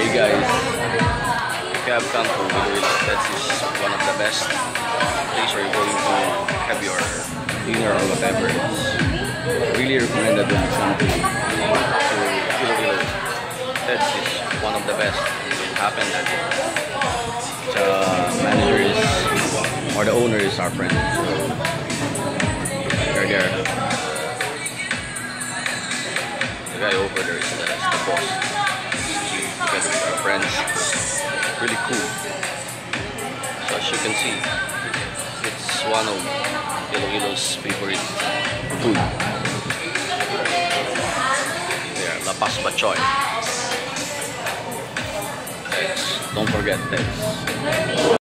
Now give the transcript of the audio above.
Hey guys, if you have come to Iloilo, that is one of the best place where you're going to have your dinner or whatever. It's really recommended when you come to Iloilo. That is one of the best. It happened that the manager is, or the owner is our friend. So they're there. The guy over there is the boss. Together with our friends. Really cool. So as you can see, it's one of Iloilo's favorite food. There, Lapas Bachoy. Don't forget that.